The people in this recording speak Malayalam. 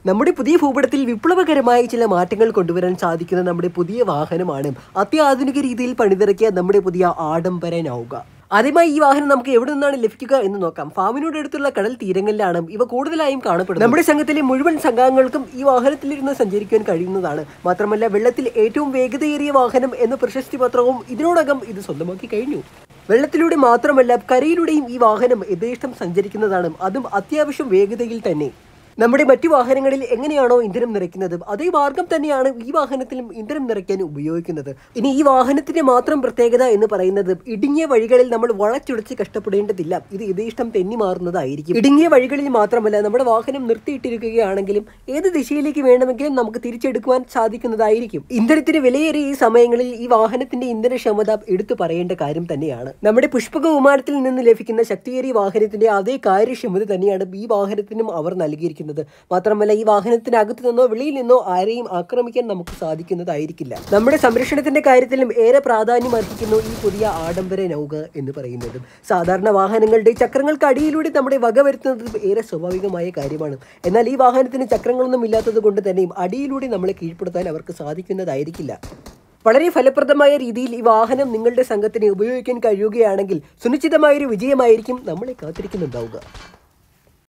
നമ്മുടെ പുതിയ ഭൂപടത്തിൽ വിപ്ലവകരമായ ചില മാറ്റങ്ങൾ കൊണ്ടുവരാൻ സാധിക്കുന്ന നമ്മുടെ പുതിയ വാഹനമാണ് അത്യാധുനിക രീതിയിൽ പണിതിറക്കിയ നമ്മുടെ പുതിയ ആഡംബര നൗക. ആദ്യമായി ഈ വാഹനം നമുക്ക് എവിടെ നിന്നാണ് ലഭിക്കുക എന്ന് നോക്കാം. ഫാമിനോട് അടുത്തുള്ള കടൽ തീരങ്ങളിലാണ് ഇവ കൂടുതലായും കാണപ്പെടുന്നത്. നമ്മുടെ സംഘത്തിലെ മുഴുവൻ സംഘാംഗങ്ങൾക്കും ഈ വാഹനത്തിലിരുന്ന് സഞ്ചരിക്കാൻ കഴിയുന്നതാണ്. മാത്രമല്ല വെള്ളത്തിൽ ഏറ്റവും വേഗതയേറിയ വാഹനം എന്ന പ്രശസ്തി പത്രവും ഇതിനോടകം ഇത് സ്വന്തമാക്കി കഴിഞ്ഞു. വെള്ളത്തിലൂടെ മാത്രമല്ല കരയിലൂടെയും ഈ വാഹനം യഥേഷ്ടം സഞ്ചരിക്കുന്നതാണ്, അതും അത്യാവശ്യം വേഗതയിൽ തന്നെ. നമ്മുടെ മറ്റു വാഹനങ്ങളിൽ എങ്ങനെയാണോ ഇന്ധനം നിറയ്ക്കുന്നത് അതേ മാർഗം തന്നെയാണ് ഈ വാഹനത്തിലും ഇന്ധനം നിറയ്ക്കാൻ ഉപയോഗിക്കുന്നത്. ഇനി ഈ വാഹനത്തിന്റെ മാത്രം പ്രത്യേകത എന്ന് പറയുന്നത് ഇടുങ്ങിയ വഴികളിൽ നമ്മൾ വളച്ചൊടിച്ച് കഷ്ടപ്പെടേണ്ടതില്ല. ഇത് യഥേഷ്ടം തെന്നി മാറുന്നതായിരിക്കും. ഇടുങ്ങിയ വഴികളിൽ മാത്രമല്ല നമ്മുടെ വാഹനം നിർത്തിയിട്ടിരിക്കുകയാണെങ്കിലും ഏത് ദിശയിലേക്ക് വേണമെങ്കിലും നമുക്ക് തിരിച്ചെടുക്കുവാൻ സാധിക്കുന്നതായിരിക്കും. ഇന്ധനത്തിന് വിലയേറിയ ഈ സമയങ്ങളിൽ ഈ വാഹനത്തിന്റെ ഇന്ധനക്ഷമത എടുത്തു പറയേണ്ട കാര്യം തന്നെയാണ്. നമ്മുടെ പുഷ്പക വിമാനത്തിൽ നിന്ന് ലഭിക്കുന്ന ശക്തിയേറിയ വാഹനത്തിന്റെ അതേ കാര്യക്ഷമത തന്നെയാണ് ഈ വാഹനത്തിനും അവർ നൽകിയിരിക്കുന്നത്. മാത്രമല്ല ഈ വാഹനത്തിനകത്തു നിന്നോ വെളിയിൽ നിന്നോ ആരെയും ആക്രമിക്കാൻ നമുക്ക് സാധിക്കുന്നതായിരിക്കില്ല. നമ്മുടെ സംരക്ഷണത്തിന്റെ കാര്യത്തിലും ഏറെ പ്രാധാന്യം അർഹിക്കുന്നു ഈ പുതിയ ആഡംബര നൗക എന്ന് പറയുന്നത്. സാധാരണ വാഹനങ്ങളുടെ ചക്രങ്ങൾക്ക് അടിയിലൂടെ നമ്മുടെ വക വരുത്തുന്നത് ഏറെ സ്വാഭാവികമായ കാര്യമാണ്. എന്നാൽ ഈ വാഹനത്തിന് ചക്രങ്ങളൊന്നും ഇല്ലാത്തത് കൊണ്ട് തന്നെയും അടിയിലൂടെ നമ്മളെ കീഴ്പ്പെടുത്താൻ അവർക്ക് സാധിക്കുന്നതായിരിക്കില്ല. വളരെ ഫലപ്രദമായ രീതിയിൽ ഈ വാഹനം നിങ്ങളുടെ സംഘത്തിന് ഉപയോഗിക്കാൻ കഴിയുകയാണെങ്കിൽ സുനിശ്ചിതമായൊരു വിജയമായിരിക്കും നമ്മളെ കാത്തിരിക്കുന്നുണ്ടാവുക.